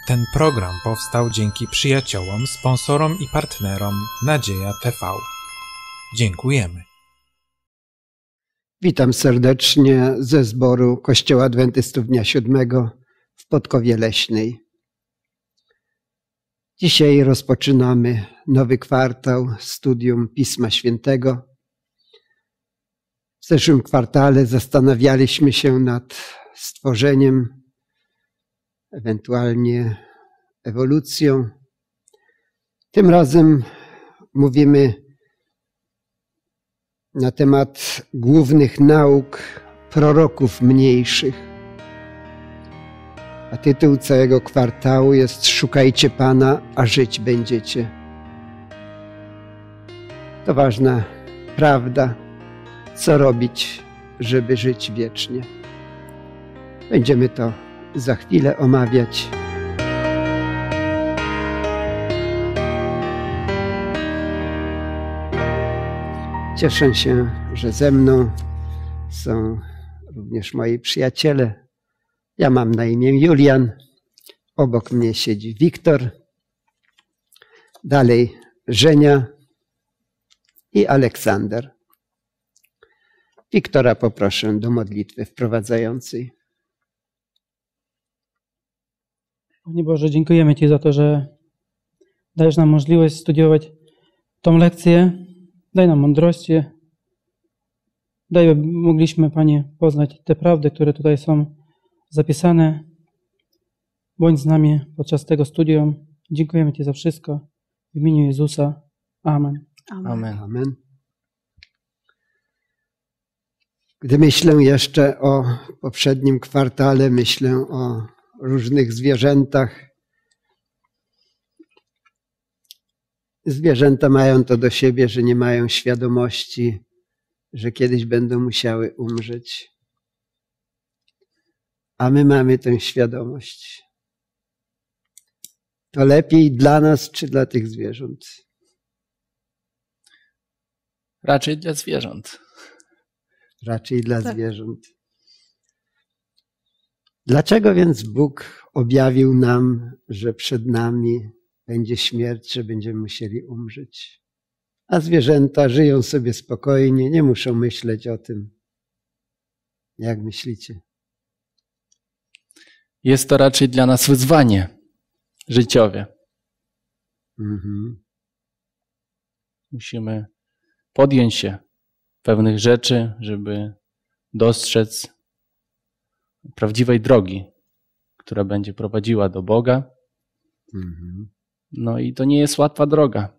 Ten program powstał dzięki przyjaciołom, sponsorom i partnerom Nadzieja TV. Dziękujemy. Witam serdecznie ze zboru Kościoła Adwentystów Dnia Siódmego w Podkowie Leśnej. Dzisiaj rozpoczynamy nowy kwartał studium Pisma Świętego. W zeszłym kwartale zastanawialiśmy się nad stworzeniem, ewentualnie ewolucją. Tym razem mówimy na temat głównych nauk proroków mniejszych. A tytuł całego kwartału jest Szukajcie Pana, a żyć będziecie. To ważna prawda, co robić, żeby żyć wiecznie. Będziemy to za chwilę omawiać. Cieszę się, że ze mną są również moi przyjaciele. Ja mam na imię Julian, obok mnie siedzi Wiktor, dalej Żenia i Aleksander. Wiktora poproszę do modlitwy wprowadzającej. Panie Boże, dziękujemy Ci za to, że dajesz nam możliwość studiować tą lekcję. Daj nam mądrości. Mogliśmy, Panie, poznać te prawdy, które tutaj są zapisane. Bądź z nami podczas tego studium. Dziękujemy Ci za wszystko. W imieniu Jezusa. Amen. Amen. Amen. Gdy myślę jeszcze o poprzednim kwartale, myślę o różnych zwierzętach. Zwierzęta mają to do siebie, że nie mają świadomości, że kiedyś będą musiały umrzeć. A my mamy tę świadomość. To lepiej dla nas czy dla tych zwierząt? Raczej dla zwierząt. Raczej dla zwierząt. Dlaczego więc Bóg objawił nam, że przed nami będzie śmierć, że będziemy musieli umrzeć? A zwierzęta żyją sobie spokojnie, nie muszą myśleć o tym. Jak myślicie? Jest to raczej dla nas wyzwanie życiowe. Musimy podjąć się pewnych rzeczy, żeby dostrzec prawdziwej drogi, która będzie prowadziła do Boga. No i to nie jest łatwa droga.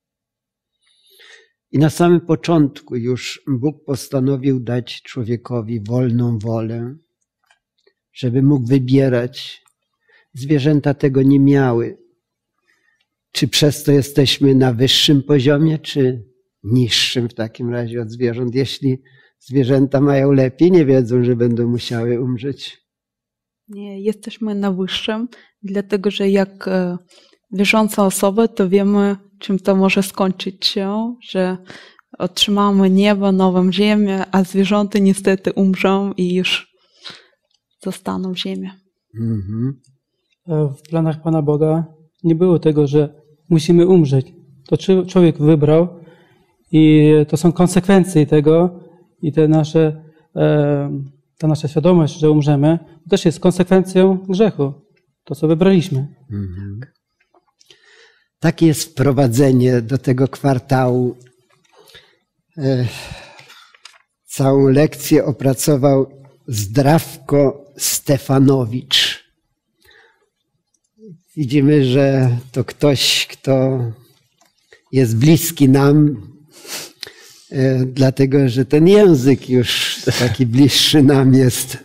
I na samym początku już Bóg postanowił dać człowiekowi wolną wolę, żeby mógł wybierać. Zwierzęta tego nie miały. Czy przez to jesteśmy na wyższym poziomie, czy niższym w takim razie od zwierząt? Jeśli zwierzęta mają lepiej, nie wiedzą, że będą musiały umrzeć. Nie, jesteśmy na wyższym, dlatego że jak wierząca osoba, to wiemy, czym to może skończyć się, że otrzymamy niebo, nową ziemię, a zwierzęta niestety umrzą i już zostaną w ziemi. W planach Pana Boga nie było tego, że musimy umrzeć. To człowiek wybrał i to są konsekwencje tego i ta nasza świadomość, że umrzemy, to też jest konsekwencją grzechu. To, co wybraliśmy. Takie jest wprowadzenie do tego kwartału. Całą lekcję opracował Zdrawko Stefanowicz. Widzimy, że to ktoś, kto jest bliski nam, dlatego że ten język już taki bliższy nam jest.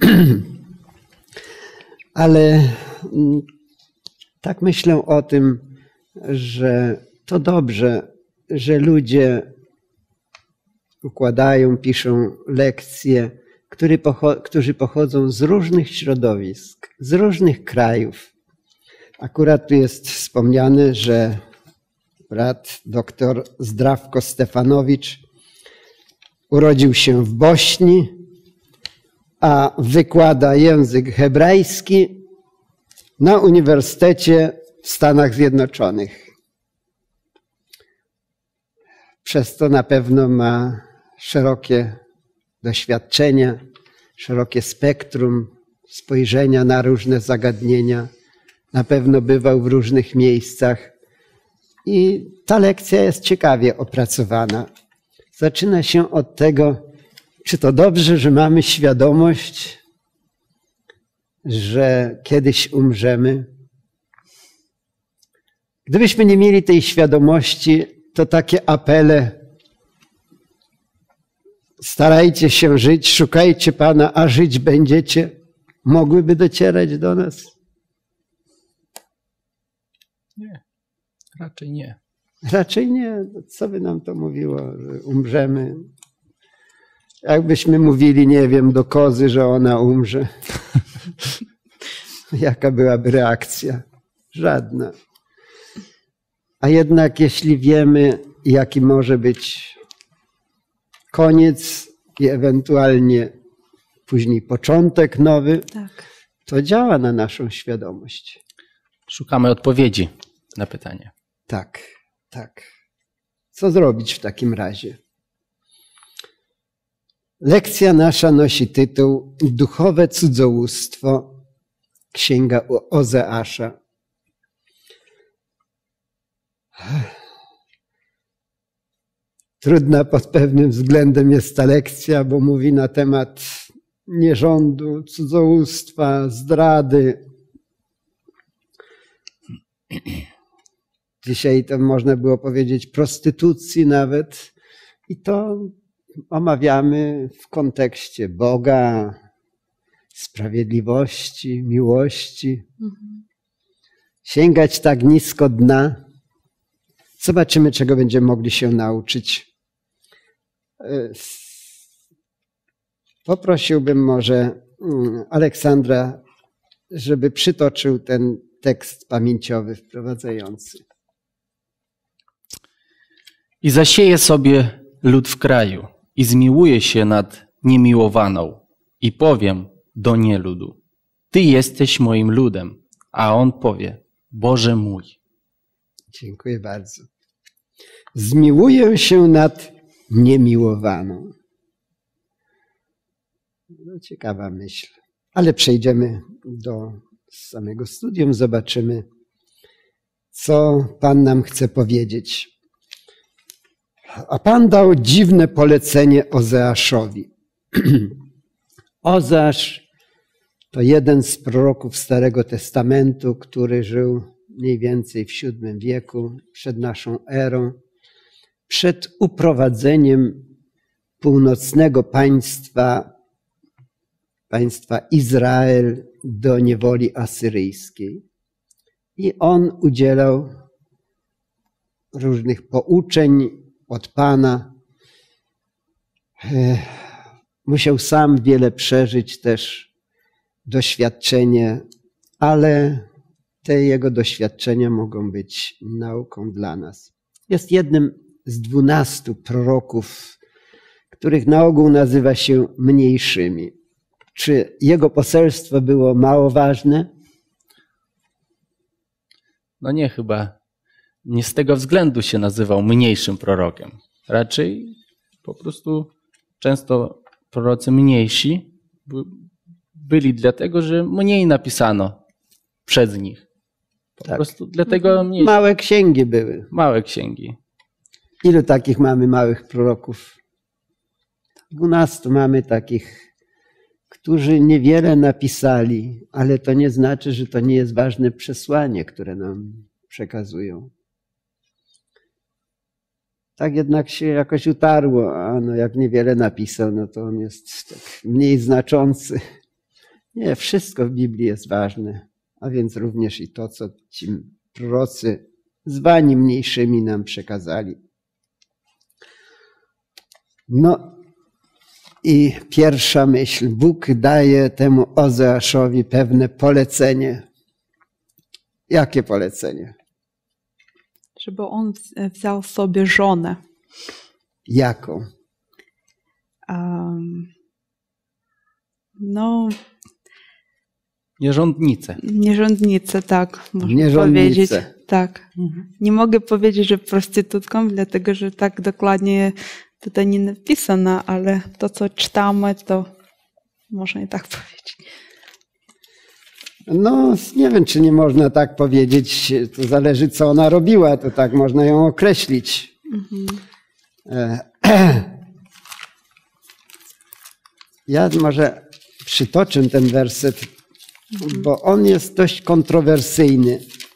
Ale tak myślę o tym, że to dobrze, że ludzie układają, piszą lekcje, którzy pochodzą z różnych środowisk, z różnych krajów. Akurat tu jest wspomniane, że brat dr Zdrawko Stefanowicz urodził się w Bośni, a wykłada język hebrajski na uniwersytecie w Stanach Zjednoczonych. Przez to na pewno ma szerokie doświadczenia, szerokie spektrum spojrzenia na różne zagadnienia. Na pewno bywał w różnych miejscach i ta lekcja jest ciekawie opracowana. Zaczyna się od tego, czy to dobrze, że mamy świadomość, że kiedyś umrzemy. Gdybyśmy nie mieli tej świadomości, to takie apele: starajcie się żyć, szukajcie Pana, a żyć będziecie, mogłyby docierać do nas? Nie, raczej nie. Raczej nie. Co by nam to mówiło, że umrzemy? Jakbyśmy mówili, nie wiem, do kozy, że ona umrze. Jaka byłaby reakcja? Żadna. A jednak jeśli wiemy, jaki może być koniec i ewentualnie później początek nowy, Tak. to działa na naszą świadomość. Szukamy odpowiedzi na pytanie. Tak, tak. Co zrobić w takim razie? Lekcja nasza nosi tytuł Duchowe cudzołóstwo, Księga Ozeasza. Trudna pod pewnym względem jest ta lekcja, bo mówi na temat nierządu, cudzołóstwa, zdrady. Dzisiaj to można było powiedzieć prostytucji nawet. I to omawiamy w kontekście Boga, sprawiedliwości, miłości. Sięgać tak nisko dna. Zobaczymy, czego będziemy mogli się nauczyć. Poprosiłbym może Aleksandra, żeby przytoczył ten tekst pamięciowy wprowadzający. I zasieje sobie lud w kraju i zmiłuje się nad niemiłowaną i powiem do nieludu: Ty jesteś moim ludem, a on powie: Boże mój. Dziękuję bardzo. Zmiłuję się nad niemiłowaną. No, ciekawa myśl. Ale przejdziemy do samego studium, zobaczymy, co Pan nam chce powiedzieć. A Pan dał dziwne polecenie Ozeaszowi. Ozeasz to jeden z proroków Starego Testamentu, który żył mniej więcej w VII wieku, przed naszą erą, przed uprowadzeniem północnego państwa Izrael do niewoli asyryjskiej. I on udzielał różnych pouczeń od Pana. Musiał sam wiele przeżyć też doświadczenie, ale te jego doświadczenia mogą być nauką dla nas. Jest jednym z 12 proroków, których na ogół nazywa się mniejszymi. Czy jego poselstwo było mało ważne? No nie, chyba nie z tego względu się nazywał mniejszym prorokiem. Raczej po prostu często prorocy mniejsi byli dlatego, że mniej napisano przez nich. Po prostu dlatego mniejsi. Małe księgi były. Małe księgi. Ilu takich mamy małych proroków? 12 mamy takich, którzy niewiele napisali, ale to nie znaczy, że to nie jest ważne przesłanie, które nam przekazują. Tak jednak się jakoś utarło, a no jak niewiele napisał, no to on jest tak mniej znaczący. Nie, wszystko w Biblii jest ważne, a więc również i to, co ci prorocy zwani mniejszymi nam przekazali. No i pierwsza myśl. Bóg daje temu Ozeaszowi pewne polecenie. Jakie polecenie? Żeby on wziął sobie żonę. Jaką? Nierządnice. Nierządnice, tak, można Nierządnice. powiedzieć. Tak. Nie mogę powiedzieć, że prostytutką, dlatego że tak dokładnie tutaj nie napisano, ale to, co czytamy, to można i tak powiedzieć. No, nie wiem, czy nie można tak powiedzieć. To zależy, co ona robiła. To tak można ją określić. Ja może przytoczę ten werset, bo on jest dość kontrowersyjny.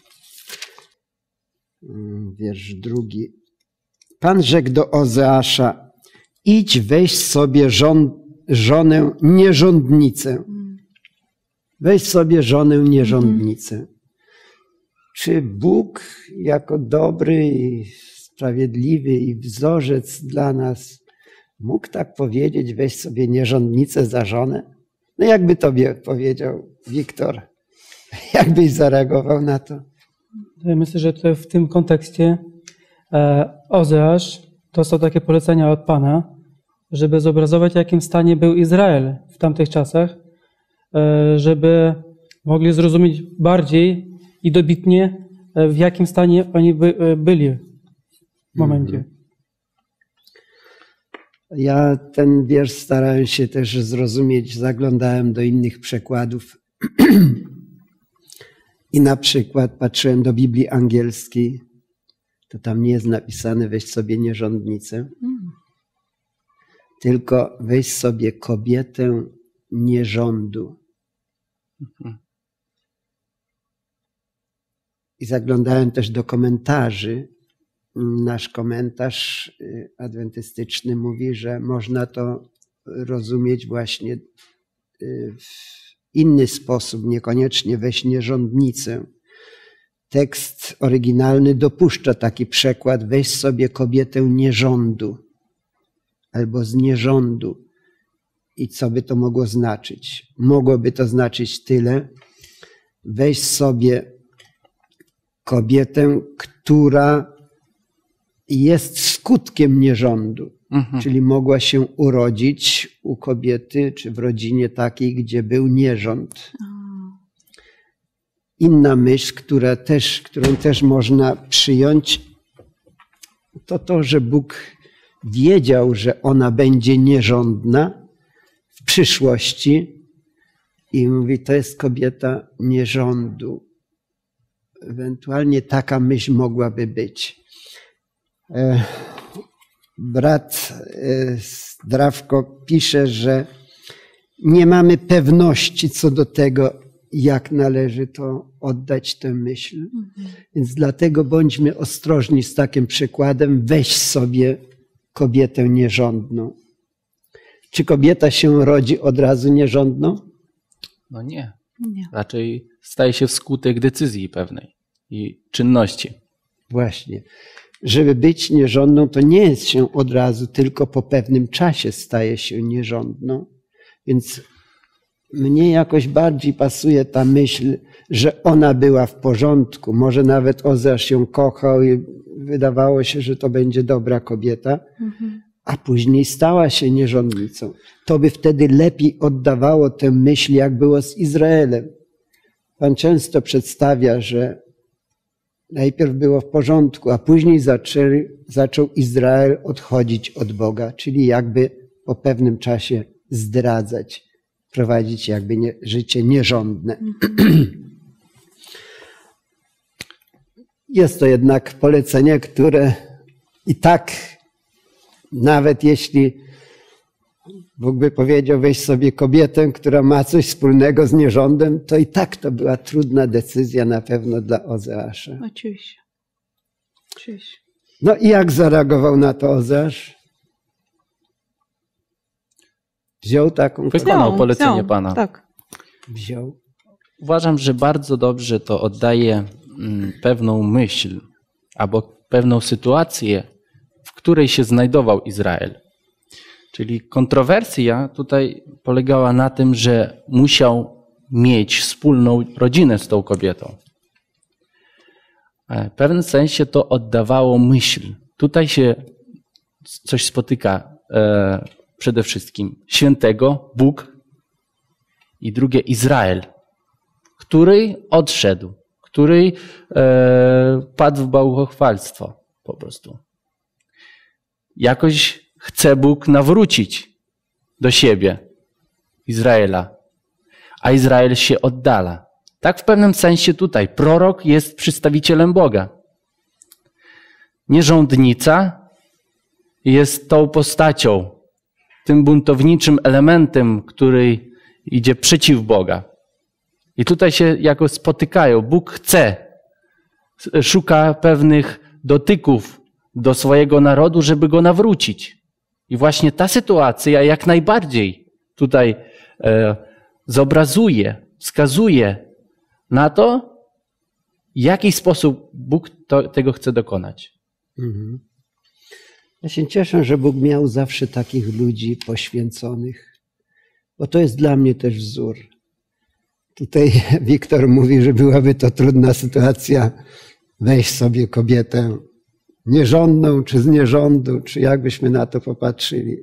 Wiersz 2. Pan rzekł do Ozeasza: idź, weź sobie żonę nierządnicę. Weź sobie żonę nierządnicę. Czy Bóg jako dobry i sprawiedliwy i wzorzec dla nas mógł tak powiedzieć: weź sobie nierządnicę za żonę? No jakby tobie powiedział Wiktor? Jakbyś zareagował na to? Ja myślę, że tutaj w tym kontekście Ozeasz dostał takie polecenia od Pana, żeby zobrazować, w jakim stanie był Izrael w tamtych czasach, żeby mogli zrozumieć bardziej i dobitnie, w jakim stanie oni byli w momencie. Ja ten wiersz starałem się też zrozumieć, zaglądałem do innych przekładów i na przykład patrzyłem do Biblii angielskiej, to tam nie jest napisane weź sobie nierządnicę, tylko weź sobie kobietę nierządu. I zaglądałem też do komentarzy. Nasz komentarz adwentystyczny mówi, że można to rozumieć właśnie w inny sposób, niekoniecznie weź nierządnicę. Tekst oryginalny dopuszcza taki przekład: weź sobie kobietę nierządu albo z nierządu. I co by to mogło znaczyć? Mogłoby to znaczyć tyle: weź sobie kobietę, która jest skutkiem nierządu, czyli mogła się urodzić u kobiety, czy w rodzinie takiej, gdzie był nierząd. Inna myśl, którą też można przyjąć, to, że Bóg wiedział, że ona będzie nierządna w przyszłości i mówi, to jest kobieta nierządu. Ewentualnie taka myśl mogłaby być. Brat Zdrawko pisze, że nie mamy pewności co do tego, jak należy to oddać tę myśl. Więc dlatego bądźmy ostrożni z takim przykładem: weź sobie kobietę nierządną. Czy kobieta się rodzi od razu nierządną? No nie. Nie. Raczej staje się wskutek decyzji pewnej i czynności. Właśnie. Żeby być nierządną, to nie jest się od razu, tylko po pewnym czasie staje się nierządną. Więc mnie jakoś bardziej pasuje ta myśl, że ona była w porządku. Może nawet Ozeasz ją kochał i wydawało się, że to będzie dobra kobieta, a później stała się nierządnicą. To by wtedy lepiej oddawało tę myśl, jak było z Izraelem. Pan często przedstawia, że najpierw było w porządku, a później zaczął Izrael odchodzić od Boga, czyli jakby po pewnym czasie zdradzać, prowadzić jakby życie nierządne. Jest to jednak polecenie, które i tak, nawet jeśli Bóg by powiedział, weź sobie kobietę, która ma coś wspólnego z nierządem, to i tak to była trudna decyzja na pewno dla Ozeasza. Oczywiście. Oczywiście. No i jak zareagował na to Ozeasz? Wziął taką Wykonał polecenie Pana. Tak. Wziął. Uważam, że bardzo dobrze to oddaje pewną myśl albo pewną sytuację, w której się znajdował Izrael. Czyli kontrowersja tutaj polegała na tym, że musiał mieć wspólną rodzinę z tą kobietą. W pewnym sensie to oddawało myśl. Tutaj się coś spotyka przede wszystkim świętego, Bóg, i drugie Izrael. który odszedł, który padł w bałwochwalstwo po prostu. Jakoś chce Bóg nawrócić do siebie Izraela, a Izrael się oddala. Tak w pewnym sensie tutaj prorok jest przedstawicielem Boga. Nierządnica jest tą postacią, tym buntowniczym elementem, który idzie przeciw Boga. I tutaj się jakoś spotykają. Bóg chce, szuka pewnych dotyków do swojego narodu, żeby go nawrócić. I właśnie ta sytuacja jak najbardziej tutaj zobrazuje, wskazuje na to, w jaki sposób Bóg tego chce dokonać. Mhm. Ja się cieszę, że Bóg miał zawsze takich ludzi poświęconych, bo to jest dla mnie też wzór. Tutaj Wiktor mówi, że byłaby to trudna sytuacja, weź sobie kobietę nierządną, czy z nierządu, czy jakbyśmy na to popatrzyli.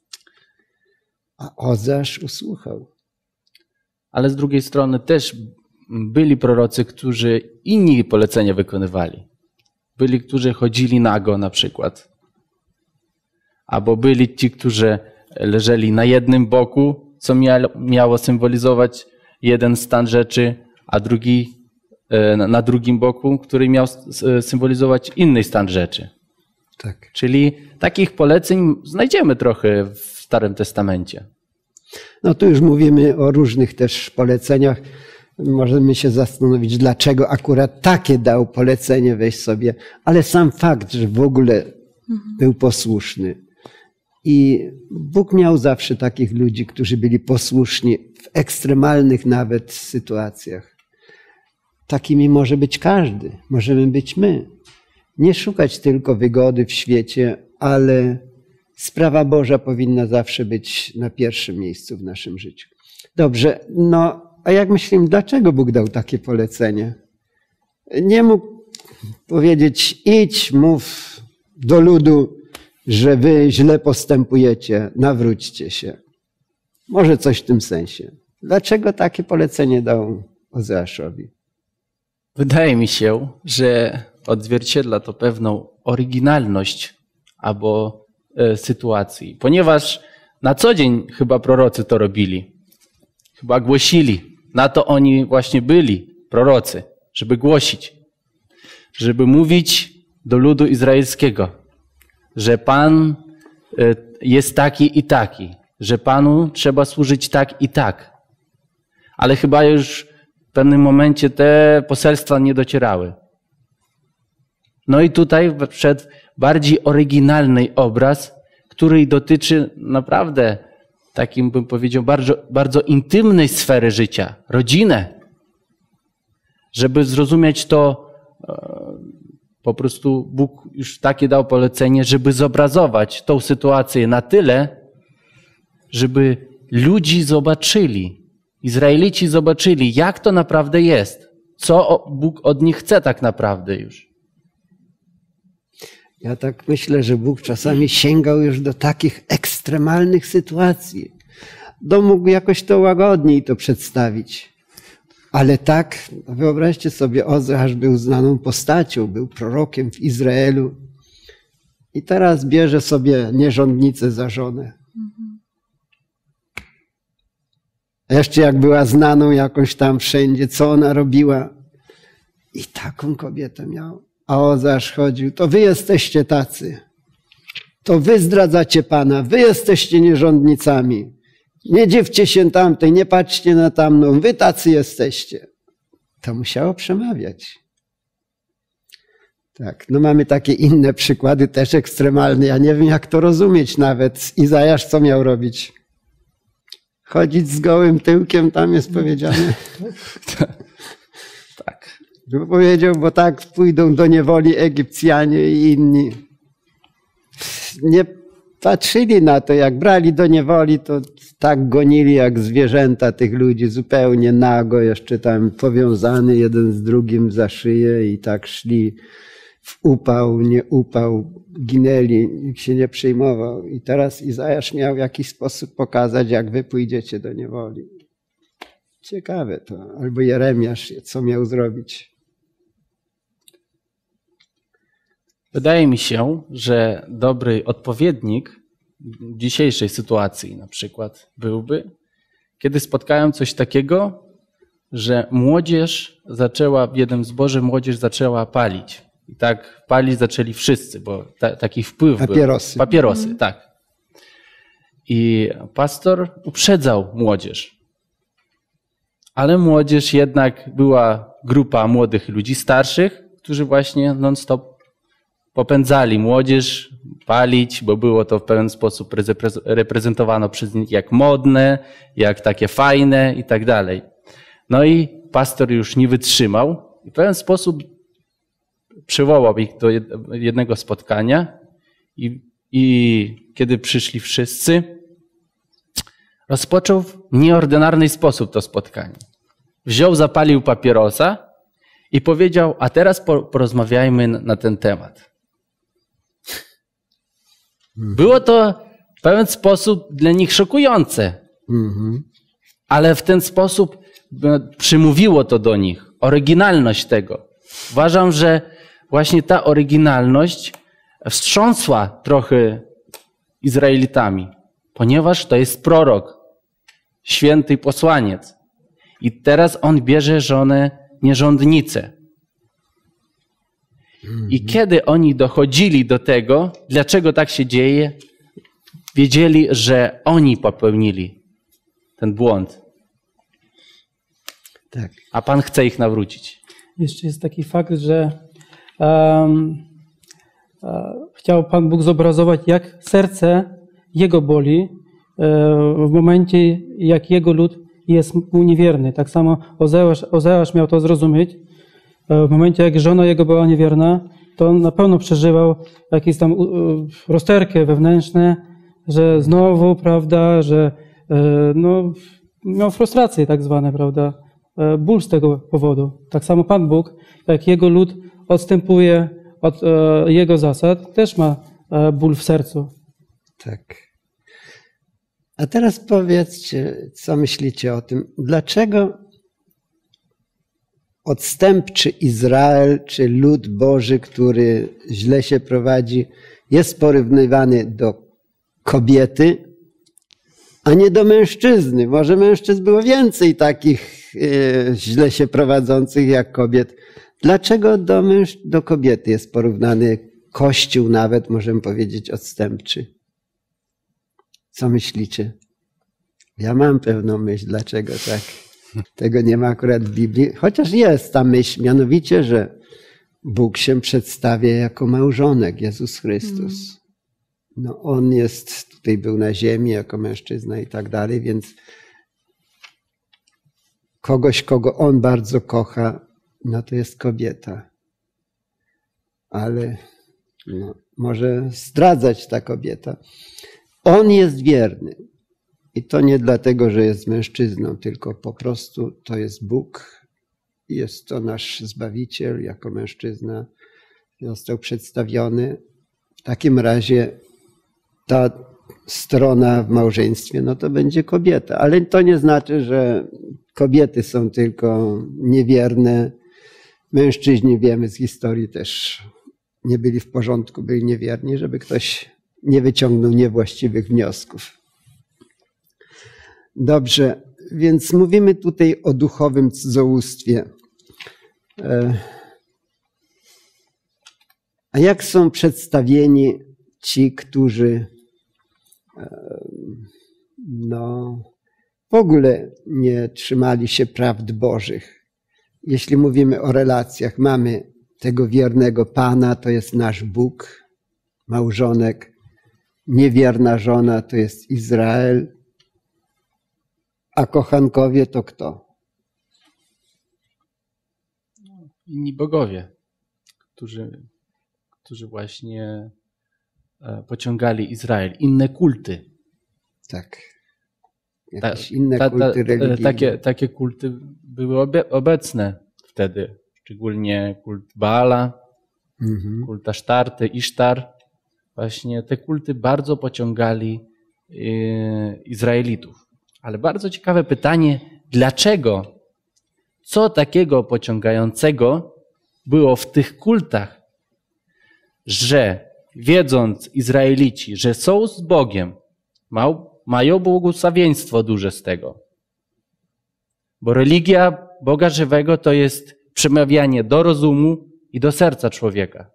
A Ozeasz usłuchał. Ale z drugiej strony też byli prorocy, którzy inni polecenia wykonywali. Byli, którzy chodzili nago na przykład. Albo byli ci, którzy leżeli na jednym boku, co miało symbolizować jeden stan rzeczy, a drugi na drugim boku, który miał symbolizować inny stan rzeczy. Tak. Czyli takich poleceń znajdziemy trochę w Starym Testamencie. No tu już mówimy o różnych też poleceniach. Możemy się zastanowić, dlaczego akurat takie dał polecenie, weź sobie. Ale sam fakt, że w ogóle był posłuszny. I Bóg miał zawsze takich ludzi, którzy byli posłuszni w ekstremalnych nawet sytuacjach. Takimi może być każdy, możemy być my. Nie szukać tylko wygody w świecie, ale sprawa Boża powinna zawsze być na pierwszym miejscu w naszym życiu. Dobrze, no a jak myślimy, dlaczego Bóg dał takie polecenie? Nie mógł powiedzieć, idź, mów do ludu, że wy źle postępujecie, nawróćcie się. Może coś w tym sensie. Dlaczego takie polecenie dał Ozeaszowi? Wydaje mi się, że odzwierciedla to pewną oryginalność albo sytuacji, ponieważ na co dzień chyba prorocy to robili, chyba głosili. Na to oni właśnie byli, prorocy, żeby głosić, żeby mówić do ludu izraelskiego, że Pan jest taki i taki, że Panu trzeba służyć tak i tak. Ale chyba już w pewnym momencie te poselstwa nie docierały. No i tutaj wszedł bardziej oryginalny obraz, który dotyczy naprawdę, takim bym powiedział, bardzo intymnej sfery życia, rodzinę. Żeby zrozumieć to, po prostu Bóg już takie dał polecenie, żeby zobrazować tą sytuację na tyle, żeby ludzi zobaczyli, Izraelici zobaczyli, jak to naprawdę jest, co Bóg od nich chce tak naprawdę już. Ja tak myślę, że Bóg czasami sięgał już do takich ekstremalnych sytuacji. Mógł jakoś to łagodniej to przedstawić. Ale tak, wyobraźcie sobie, Ozeasz był znaną postacią, był prorokiem w Izraelu i teraz bierze sobie nierządnicę za żonę. A jeszcze jak była znaną jakąś tam wszędzie, co ona robiła. I taką kobietę miał. A Ozeasz chodził, to wy jesteście tacy. To wy zdradzacie Pana, wy jesteście nierządnicami. Nie dziwcie się tamtej, nie patrzcie na tamną, wy tacy jesteście. To musiało przemawiać. Tak, no mamy takie inne przykłady, też ekstremalne. Ja nie wiem, jak to rozumieć nawet. Izajasz co miał robić? Chodzić z gołym tyłkiem, tam jest powiedziane. Tak. Powiedział, bo tak pójdą do niewoli Egipcjanie i inni. Nie patrzyli na to, jak brali do niewoli, to tak gonili jak zwierzęta tych ludzi, zupełnie nago, jeszcze tam powiązany jeden z drugim za szyję i tak szli w upał, nie upał, ginęli, nikt się nie przejmował. I teraz Izajasz miał w jakiś sposób pokazać, jak wy pójdziecie do niewoli. Ciekawe to. Albo Jeremiasz, co miał zrobić. Wydaje mi się, że dobry odpowiednik dzisiejszej sytuacji na przykład byłby, kiedy spotkają coś takiego, że młodzież zaczęła, w jednym zborze młodzież zaczęła palić. I tak palić zaczęli wszyscy, bo taki wpływ Papierosy. był. Papierosy, tak. I pastor uprzedzał młodzież. Ale młodzież jednak była grupa młodych ludzi starszych, którzy właśnie non-stop popędzali młodzież palić, bo było to w pewien sposób reprezentowano przez nich jak modne, jak takie fajne i tak dalej. No i pastor już nie wytrzymał i w pewien sposób przywołał ich do jednego spotkania i kiedy przyszli wszyscy, rozpoczął w nieordynarny sposób to spotkanie. Wziął, zapalił papierosa i powiedział, a teraz porozmawiajmy na ten temat. Było to w pewien sposób dla nich szokujące, ale w ten sposób przymówiło to do nich, oryginalność tego. Uważam, że właśnie ta oryginalność wstrząsła trochę Izraelitami, ponieważ to jest prorok, święty posłaniec. I teraz on bierze żonę nierządnicę. I kiedy oni dochodzili do tego, dlaczego tak się dzieje, wiedzieli, że oni popełnili ten błąd. Tak. A Pan chce ich nawrócić. Jeszcze jest taki fakt, że chciał Pan Bóg zobrazować, jak serce Jego boli w momencie, jak Jego lud jest mu niewierny. Tak samo Ozeasz miał to zrozumieć. W momencie, jak żona jego była niewierna, to on na pewno przeżywał jakieś tam rozterki wewnętrzne, że znowu, prawda, że no, miał frustracje tak zwane, prawda, ból z tego powodu. Tak samo Pan Bóg, jak Jego lud odstępuje od Jego zasad, też ma ból w sercu. Tak. A teraz powiedzcie, co myślicie o tym. Dlaczego odstępczy Izrael, czy lud Boży, który źle się prowadzi, jest porównywany do kobiety, a nie do mężczyzny? Może mężczyzn było więcej takich źle się prowadzących jak kobiet. Dlaczego do kobiety jest porównany Kościół nawet, możemy powiedzieć, odstępczy? Co myślicie? Ja mam pewną myśl, dlaczego tak. Tego nie ma akurat w Biblii, chociaż jest ta myśl, mianowicie, że Bóg się przedstawia jako małżonek, Jezus Chrystus. No, On jest, tutaj był na ziemi jako mężczyzna i tak dalej, więc kogoś, kogo On bardzo kocha, no to jest kobieta. Ale no, może zdradzać ta kobieta. On jest wierny. I to nie dlatego, że jest mężczyzną, tylko po prostu to jest Bóg. Jest to nasz Zbawiciel jako mężczyzna. Został przedstawiony. W takim razie ta strona w małżeństwie, no to będzie kobieta. Ale to nie znaczy, że kobiety są tylko niewierne. Mężczyźni, wiemy z historii, też nie byli w porządku, byli niewierni, żeby ktoś nie wyciągnął niewłaściwych wniosków. Dobrze, więc mówimy tutaj o duchowym cudzołóstwie. A jak są przedstawieni ci, którzy no, w ogóle nie trzymali się prawd Bożych? Jeśli mówimy o relacjach, mamy tego wiernego Pana, to jest nasz Bóg, małżonek, niewierna żona to jest Izrael, a kochankowie to kto? Inni bogowie, którzy właśnie pociągali Izrael. Inne kulty. Tak. Jakieś inne kulty religijne. Takie kulty były obecne wtedy. Szczególnie kult Baala, kult Asztarty, Isztar. Właśnie te kulty bardzo pociągali Izraelitów. Ale bardzo ciekawe pytanie, Dlaczego? Co takiego pociągającego było w tych kultach, że wiedząc Izraelici, że są z Bogiem, mają błogosławieństwo duże z tego. Bo religia Boga żywego to jest przemawianie do rozumu i do serca człowieka.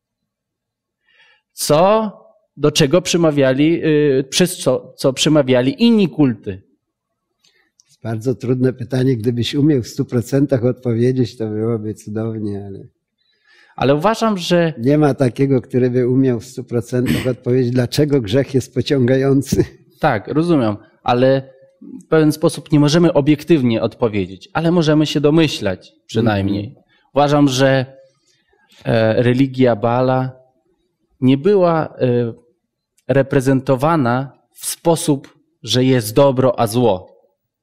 Do czego przemawiali, przez co przemawiali inni kulty? Bardzo trudne pytanie. Gdybyś umiał w 100% odpowiedzieć, to byłoby cudownie, Ale uważam, że nie ma takiego, który by umiał w 100% odpowiedzieć, dlaczego grzech jest pociągający. tak, rozumiem, ale w pewien sposób nie możemy obiektywnie odpowiedzieć, ale możemy się domyślać przynajmniej. Uważam, że religia Baala nie była reprezentowana w sposób, że jest dobro, a zło.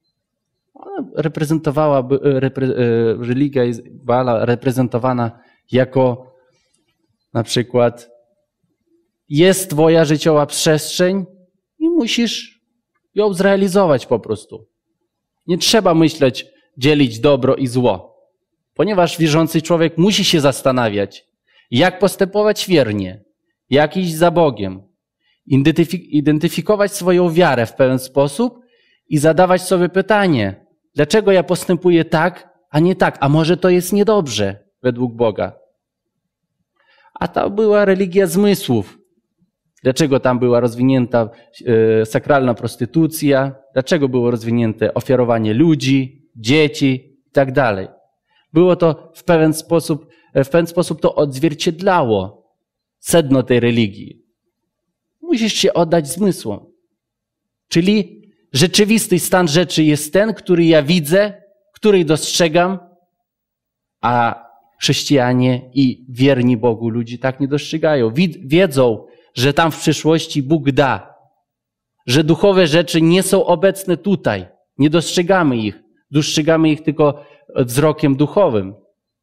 Religia Baala reprezentowana jako na przykład jest twoja życiowa przestrzeń i musisz ją zrealizować po prostu. Nie trzeba myśleć, dzielić dobro i zło, ponieważ wierzący człowiek musi się zastanawiać, jak postępować wiernie, jak iść za Bogiem, identyfikować swoją wiarę w pewien sposób i zadawać sobie pytanie, dlaczego ja postępuję tak, a nie tak, a może to jest niedobrze według Boga. A to była religia zmysłów. Dlaczego tam była rozwinięta sakralna prostytucja? Dlaczego było rozwinięte ofiarowanie ludzi, dzieci i tak dalej? Było to w pewien sposób to odzwierciedlało sedno tej religii. Musisz się oddać zmysłom. Czyli rzeczywisty stan rzeczy jest ten, który ja widzę, który dostrzegam, a chrześcijanie i wierni Bogu ludzie tak nie dostrzegają. Wiedzą, że tam w przyszłości Bóg da, że duchowe rzeczy nie są obecne tutaj. Nie dostrzegamy ich. Dostrzegamy ich tylko wzrokiem duchowym.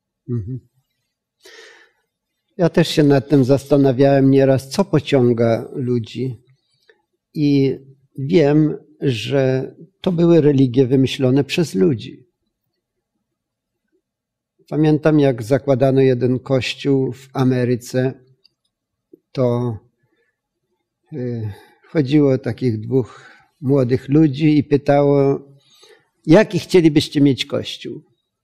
Ja też się nad tym zastanawiałem nieraz, co pociąga ludzi. I wiem, że to były religie wymyślone przez ludzi. Pamiętam, jak zakładano jeden kościół w Ameryce, to chodziło takich dwóch młodych ludzi i pytało, jaki chcielibyście mieć kościół?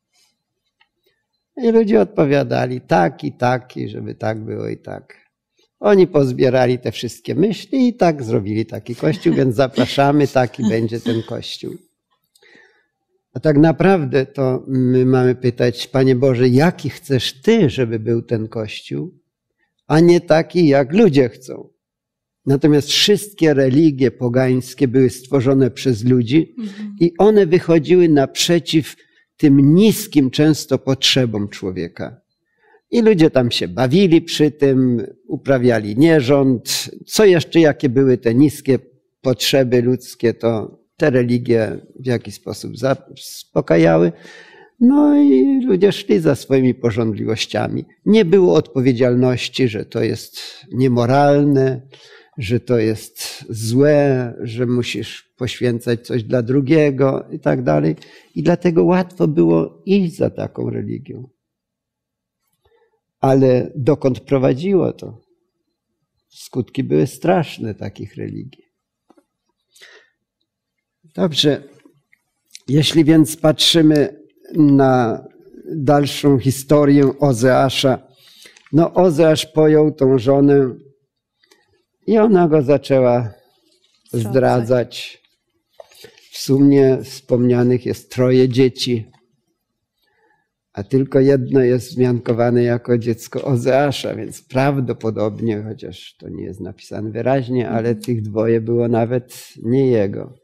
I ludzie odpowiadali, taki, żeby tak było i tak. Oni pozbierali te wszystkie myśli i tak zrobili taki kościół, więc zapraszamy, taki będzie ten kościół. A tak naprawdę to my mamy pytać, Panie Boże, jaki chcesz Ty, żeby był ten kościół, a nie taki, jak ludzie chcą. Natomiast wszystkie religie pogańskie były stworzone przez ludzi i one wychodziły naprzeciw tym niskim często potrzebom człowieka. I ludzie tam się bawili przy tym, uprawiali nierząd. Co jeszcze, jakie były te niskie potrzeby ludzkie, to te religie w jakiś sposób zaspokajały. No i ludzie szli za swoimi pożądliwościami. Nie było odpowiedzialności, że to jest niemoralne, że to jest złe, że musisz poświęcać coś dla drugiego i tak dalej. I dlatego łatwo było iść za taką religią. Ale dokąd prowadziło to? Skutki były straszne takich religii. Dobrze, jeśli więc patrzymy na dalszą historię Ozeasza, no Ozeasz pojął tą żonę i ona go zaczęła zdradzać. W sumie wspomnianych jest 3 dzieci, a tylko jedno jest wzmiankowane jako dziecko Ozeasza, więc prawdopodobnie, chociaż to nie jest napisane wyraźnie, ale tych 2 było nawet nie jego.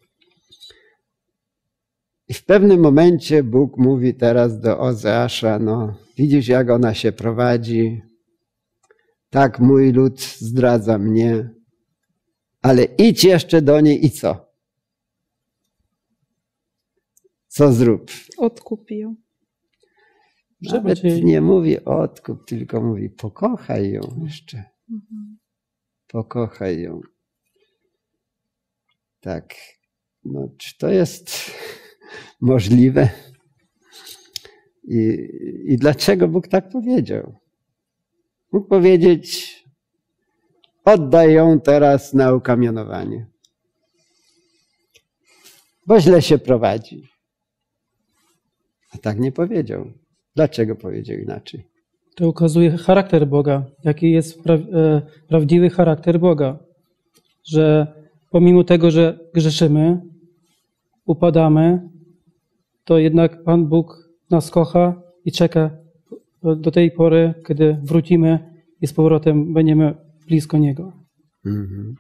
I w pewnym momencie Bóg mówi teraz do Ozeasza, no widzisz, jak ona się prowadzi, tak mój lud zdradza mnie, ale idź jeszcze do niej i co? Co zrób? Odkup ją. Nawet nie mówi odkup, tylko mówi pokochaj ją jeszcze. Pokochaj ją. Tak. No, czy to jest możliwe. I dlaczego Bóg tak powiedział? Mógł powiedzieć, oddaj ją teraz na ukamienowanie, bo źle się prowadzi. A tak nie powiedział. Dlaczego powiedział inaczej? To ukazuje charakter Boga, jaki jest prawdziwy charakter Boga. Że pomimo tego, że grzeszymy, upadamy, to jednak Pan Bóg nas kocha i czeka do tej pory, kiedy wrócimy i z powrotem będziemy blisko Niego. Mhm.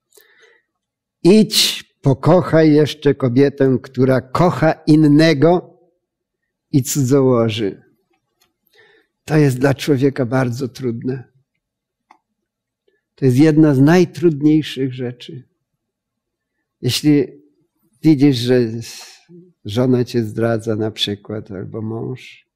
Idź, pokochaj jeszcze kobietę, która kocha innego i cudzołoży. To jest dla człowieka bardzo trudne. To jest jedna z najtrudniejszych rzeczy. Jeśli widzisz, że żona cię zdradza na przykład, albo mąż,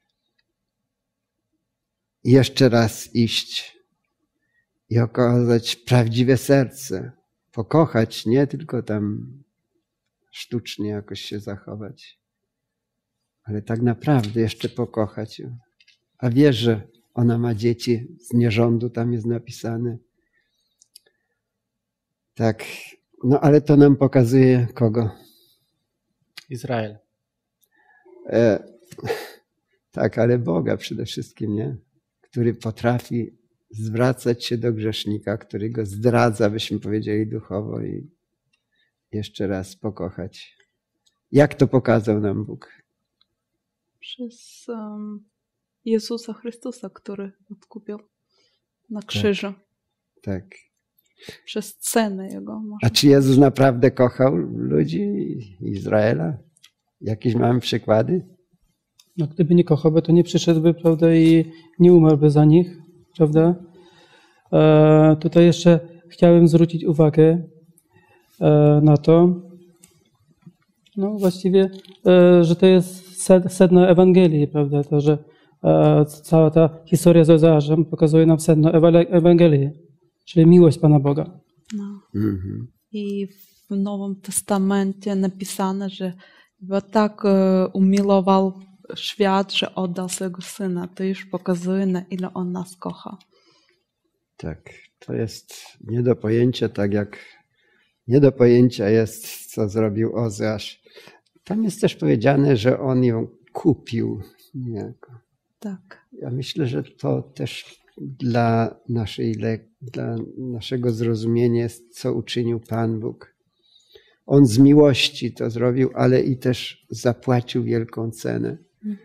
jeszcze raz iść i okazać prawdziwe serce, pokochać, nie tylko tam sztucznie jakoś się zachować, ale tak naprawdę jeszcze pokochać ją. A wiesz, że ona ma dzieci z nierządu, tam jest napisane. Tak, no ale to nam pokazuje kogo? Izrael. Tak, ale Boga przede wszystkim, nie? Który potrafi zwracać się do grzesznika, który go zdradza, byśmy powiedzieli duchowo, i jeszcze raz pokochać. Jak to pokazał nam Bóg? Przez Jezusa Chrystusa, który odkupił na krzyżu. Tak. Przez cenę Jego. A czy Jezus naprawdę kochał ludzi Izraela? Jakieś mamy przykłady? No, gdyby nie kochał, to nie przyszedłby, prawda, i nie umarłby za nich, prawda? Tutaj jeszcze chciałem zwrócić uwagę na to, no właściwie, że to jest sedno Ewangelii, prawda? To, że cała ta historia z Ozeaszem pokazuje nam sedno Ewangelii, czyli miłość Pana Boga. No. Mhm. I w Nowym Testamencie napisane, że Bo tak umilował świat, że oddał swojego Syna. To już pokazuje, na ile On nas kocha. Tak, to jest nie do pojęcia, tak jak nie do pojęcia jest, co zrobił Ozeasz. Tam jest też powiedziane, że on ją kupił niejako. Tak. Ja myślę, że to też dla naszego zrozumienia jest, co uczynił Pan Bóg. On z miłości to zrobił, ale i też zapłacił wielką cenę.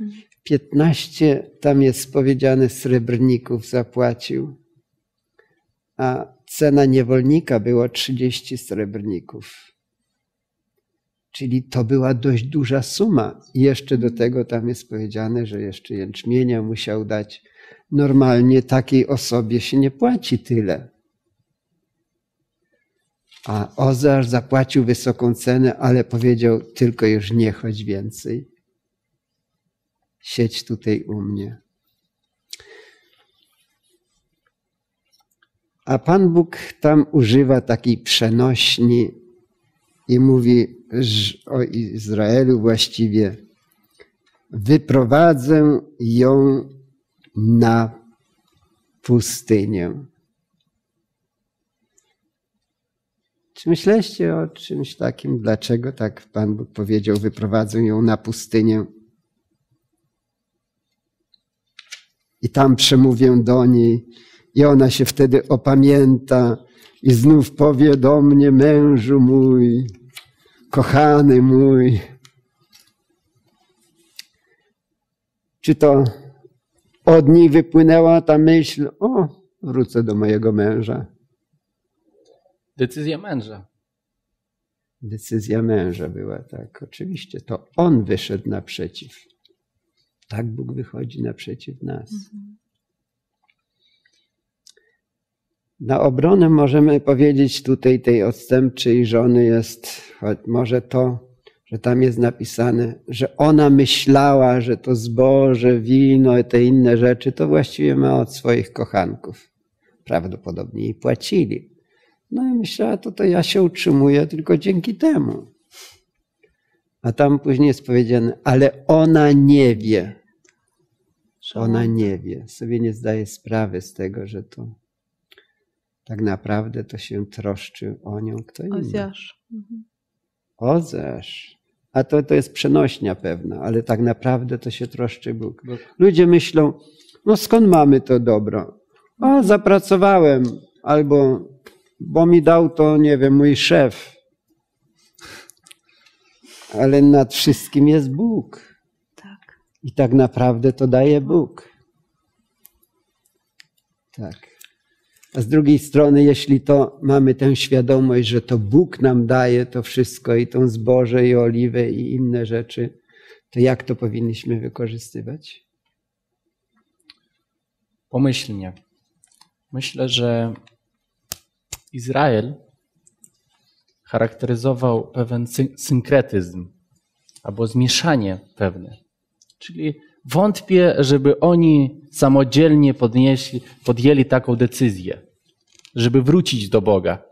15 tam jest powiedziane srebrników zapłacił, a cena niewolnika była 30 srebrników. Czyli to była dość duża suma. I jeszcze do tego tam jest powiedziane, że jeszcze jęczmienia musiał dać. Normalnie takiej osobie się nie płaci tyle. A Ozeasz zapłacił wysoką cenę, ale powiedział, tylko już nie chodź więcej. Siedź tutaj u mnie. A Pan Bóg tam używa takiej przenośni i mówi o Izraelu właściwie: wyprowadzę ją na pustynię. Czy myśleliście o czymś takim? Dlaczego tak Pan Bóg powiedział, wyprowadzę ją na pustynię? I tam przemówię do niej i ona się wtedy opamięta i znów powie do mnie: mężu mój, kochany mój. Czy to od niej wypłynęła ta myśl: o, wrócę do mojego męża? Decyzja męża. Decyzja męża była, tak, oczywiście. To on wyszedł naprzeciw. Tak Bóg wychodzi naprzeciw nas. Na obronę możemy powiedzieć tutaj tej odstępczej żony jest, choć może to, że tam jest napisane, że ona myślała, że to zboże, wino i te inne rzeczy to właściwie ma od swoich kochanków. Prawdopodobnie jej płacili. No i myślała, to ja się utrzymuję tylko dzięki temu. A tam później jest powiedziane, ale ona nie wie. Ona nie wie. Sobie nie zdaje sprawy z tego, że to tak naprawdę to się troszczy o nią kto inny. Oziasz. Ozeasz. A to jest przenośnia pewna, ale tak naprawdę to się troszczy Bóg. Ludzie myślą, no skąd mamy to dobro? O, zapracowałem, albo bo mi dał to, nie wiem, mój szef. Ale nad wszystkim jest Bóg. Tak. I tak naprawdę to daje Bóg. Tak. A z drugiej strony, jeśli to mamy tę świadomość, że to Bóg nam daje to wszystko, i tą zboże, i oliwę, i inne rzeczy, to jak to powinniśmy wykorzystywać? Pomyślnie. Myślę, że Izrael charakteryzował pewien synkretyzm albo zmieszanie pewne. Czyli wątpię, żeby oni samodzielnie podjęli taką decyzję, żeby wrócić do Boga.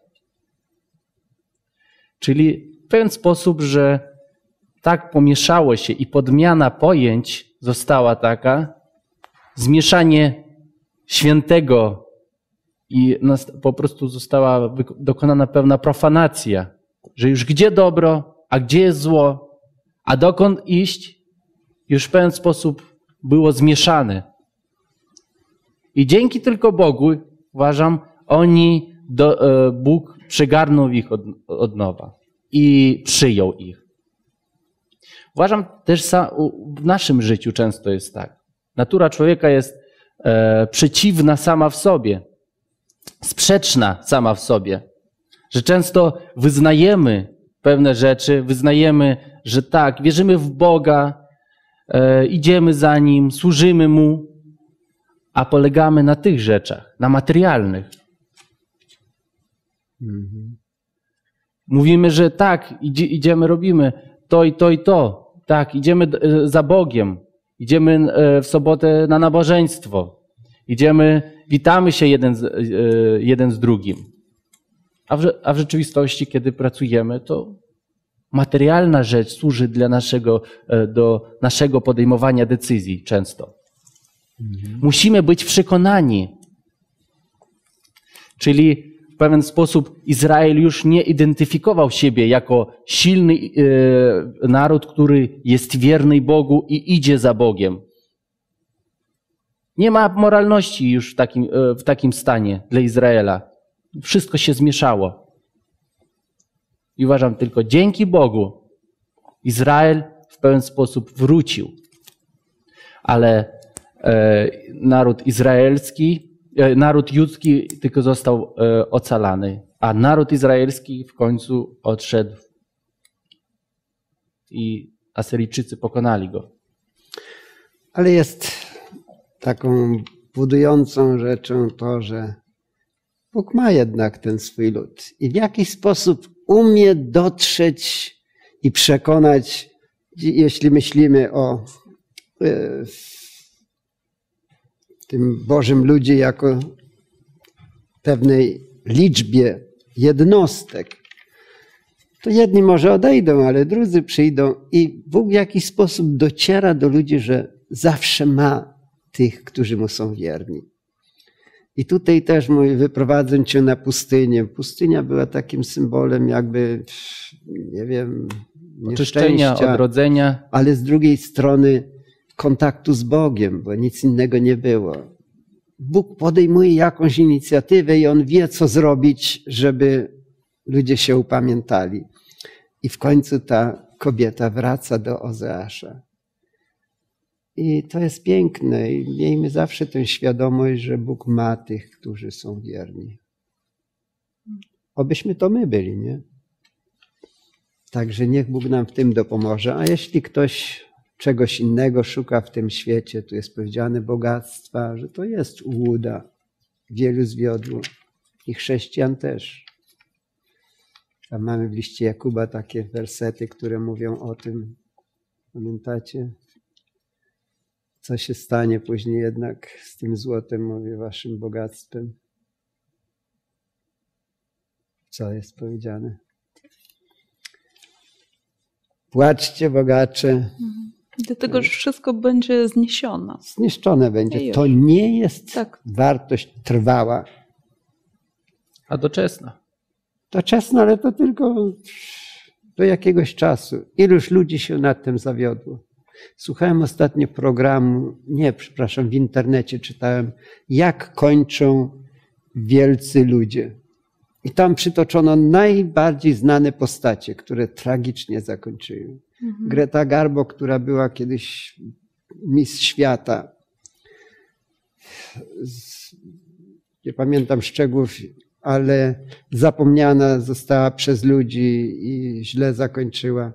Czyli w pewien sposób, że tak pomieszało się i podmiana pojęć została taka, zmieszanie świętego i po prostu została dokonana pewna profanacja, że już gdzie dobro, a gdzie jest zło, a dokąd iść, już w pewien sposób było zmieszane. I dzięki tylko Bogu, uważam, Bóg przygarnął ich od nowa i przyjął ich. Uważam też, w naszym życiu często jest tak. Natura człowieka jest przeciwna sama w sobie, sprzeczna sama w sobie, że często wyznajemy pewne rzeczy, wyznajemy, że tak, wierzymy w Boga, idziemy za Nim, służymy Mu, a polegamy na tych rzeczach, na materialnych. Mówimy, że tak, idziemy, robimy to i to i to. Tak, idziemy za Bogiem, idziemy w sobotę na nabożeństwo, witamy się jeden z drugim. A w rzeczywistości, kiedy pracujemy, to materialna rzecz służy do naszego podejmowania decyzji często. Musimy być przekonani. Czyli w pewien sposób Izrael już nie identyfikował siebie jako silny naród, który jest wierny Bogu i idzie za Bogiem. Nie ma moralności już w takim stanie dla Izraela. Wszystko się zmieszało. I uważam, tylko dzięki Bogu Izrael w pewien sposób wrócił. Ale naród judzki tylko został ocalany, a naród izraelski w końcu odszedł i Asyryjczycy pokonali go. Ale jest taką budującą rzeczą to, że Bóg ma jednak ten swój lud i w jakiś sposób umie dotrzeć i przekonać, jeśli myślimy o tym Bożym ludzie jako pewnej liczbie jednostek, to jedni może odejdą, ale drudzy przyjdą i Bóg w jakiś sposób dociera do ludzi, że zawsze ma tych, którzy mu są wierni. I tutaj też mój wyprowadzę cię na pustynię. Pustynia była takim symbolem jakby, nie wiem, oczyszczenia, odrodzenia. Ale z drugiej strony kontaktu z Bogiem, bo nic innego nie było. Bóg podejmuje jakąś inicjatywę i On wie, co zrobić, żeby ludzie się upamiętali. I w końcu ta kobieta wraca do Ozeasza. I to jest piękne i miejmy zawsze tę świadomość, że Bóg ma tych, którzy są wierni. Obyśmy to my byli, nie? Także niech Bóg nam w tym dopomoże. A jeśli ktoś czegoś innego szuka w tym świecie, tu jest powiedziane bogactwa, że to jest ułuda. Wielu zwiodło i chrześcijan też. Tam mamy w liście Jakuba takie wersety, które mówią o tym. Pamiętacie? Co się stanie później jednak z tym złotem, mówię, waszym bogactwem? Co jest powiedziane? Płaczcie, bogacze. Dlatego, że wszystko będzie zniesione. Zniszczone będzie. To nie jest wartość trwała. A doczesna. Doczesna, ale to tylko do jakiegoś czasu. Iluż ludzi się nad tym zawiodło. Słuchałem ostatnio programu, w internecie czytałem, jak kończą wielcy ludzie. I tam przytoczono najbardziej znane postacie, które tragicznie zakończyły. Greta Garbo, która była kiedyś mistrz świata. Nie pamiętam szczegółów, ale zapomniana została przez ludzi i źle zakończyła.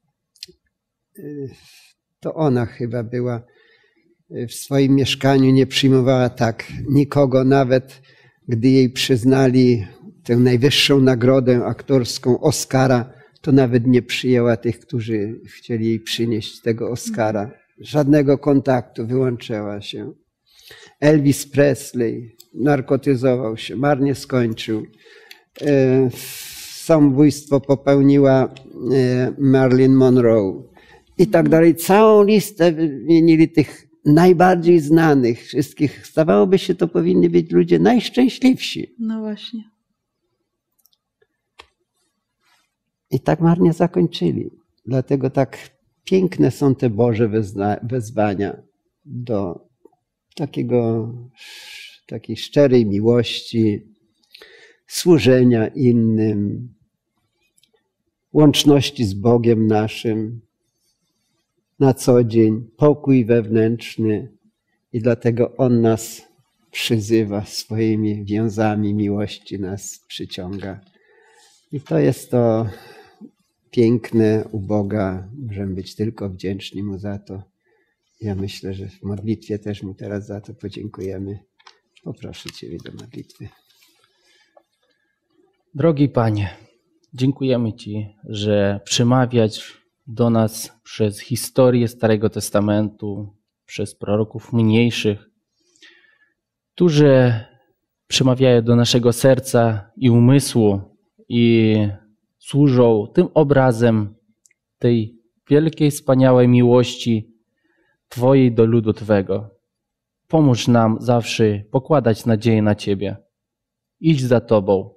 To ona chyba była w swoim mieszkaniu, nie przyjmowała tak nikogo, nawet gdy jej przyznali tę najwyższą nagrodę aktorską Oscara, to nawet nie przyjęła tych, którzy chcieli jej przynieść tego Oscara. Żadnego kontaktu, wyłączyła się. Elvis Presley narkotyzował się, marnie skończył. Samobójstwo popełniła Marilyn Monroe i tak dalej. Całą listę wymienili tych najbardziej znanych wszystkich. Zdawałoby się, to powinni być ludzie najszczęśliwsi. No właśnie. I tak marnie zakończyli. Dlatego tak piękne są te Boże wezwania do takiej szczerej miłości, służenia innym, łączności z Bogiem naszym na co dzień, pokój wewnętrzny. I dlatego On nas przyzywa swoimi więzami miłości, nas przyciąga. I to jest to piękne u Boga. Możemy być tylko wdzięczni Mu za to. Ja myślę, że w modlitwie też Mu teraz za to podziękujemy. Poproszę Ciebie do modlitwy. Drogi Panie, dziękujemy Ci, że przemawiać do nas przez historię Starego Testamentu, przez proroków mniejszych, którzy przemawiają do naszego serca i umysłu i służą tym obrazem tej wielkiej, wspaniałej miłości Twojej do ludu Twego. Pomóż nam zawsze pokładać nadzieję na Ciebie, iść za Tobą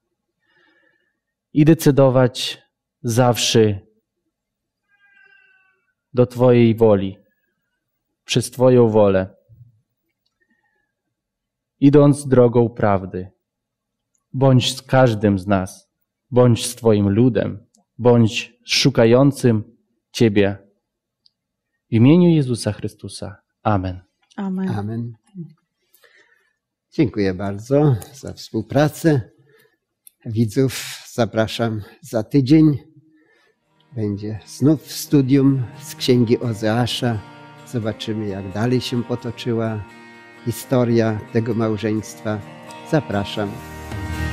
i decydować zawsze do Twojej woli, przez Twoją wolę, idąc drogą prawdy. Bądź z każdym z nas, bądź z Twoim ludem, bądź szukającym Ciebie. W imieniu Jezusa Chrystusa. Amen. Amen. Amen. Dziękuję bardzo za współpracę. Widzów zapraszam za tydzień. Będzie znów studium z Księgi Ozeasza. Zobaczymy, jak dalej się potoczyła historia tego małżeństwa. Zapraszam.